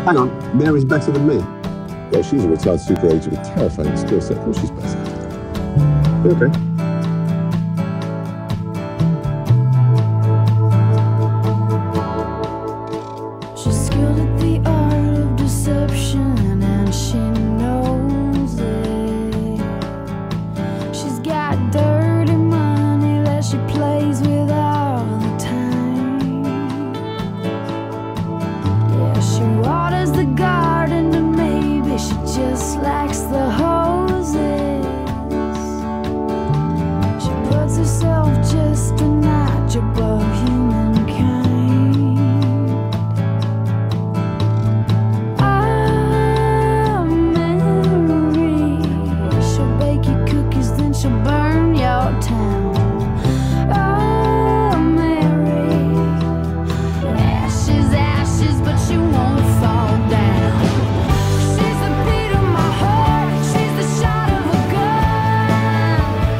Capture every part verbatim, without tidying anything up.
Hang on, Mary's better than me. Well, she's a retired super agent with terrifying skill set. Of course she's better. Okay. She's skilled at the art of deception, and she knows it. She's got dirty money that she plays with all the time. Yeah, she waters the garden, but maybe she just likes the hoses. She puts herself just a notch above humankind. Oh, Mary, she'll bake you cookies, then she'll burn your town. Oh, Mary, ashes, ashes, but she won't fall down. She's the beat of my heart, she's the shot of a gun.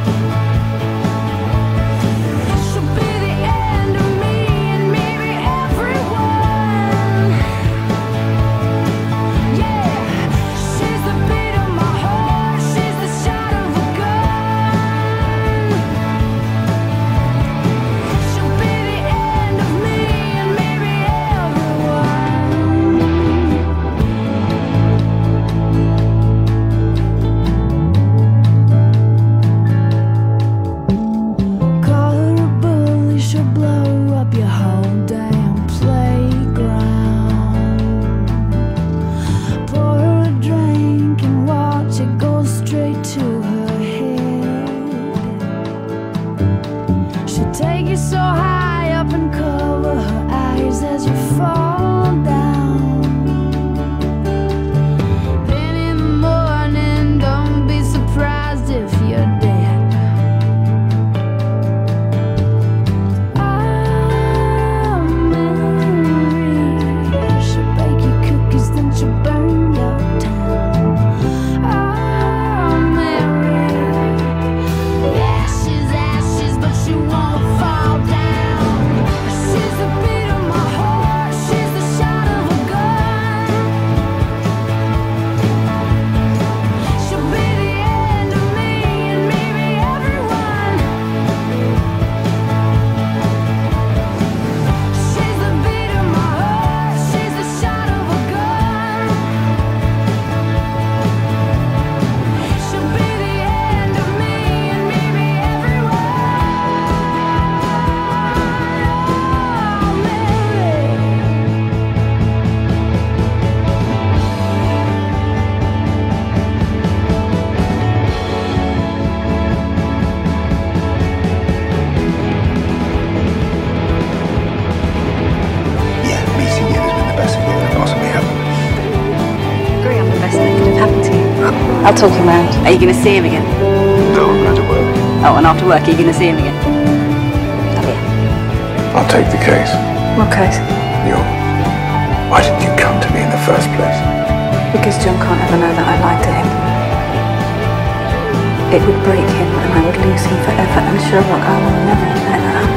She'll be the end of me and maybe everyone. Yeah, she's the beat of my heart, she's the shot of a gun. She'll be the end of me and maybe everyone. Call her a bully, she'll blow up your whole damn playground. Pour her a drink and watch it go straight to her head. She'll take you so high up and cover her eyes as you fall down. Then in the morning, don't be surprised if you're dead. Oh, Mary, she'll bake you cookies, then she'll burn your town. Oh, Mary, ashes, ashes, but she won't fall down. She's the beat of my heart, she's the shot of a gun. She'll be the end of me and maybe everyone. She's the beat of my heart, she's the shot of a gun. She'll be the end of me and maybe everyone. Oh, Mary. Yeah, meeting you has been the best thing that could possibly happen. Agree, I'm the best thing that could have happened to you. I'll talk him round. Are you going to see him again? No, I'm going to work. Oh, and after work, are you going to see him again? Oh, yeah. I'll take the case. What case? Your. Why didn't you come to me in the first place? Because John can't ever know that I lied to him. It would break him and I would lose him forever, and Sherlock, I will never let that happen.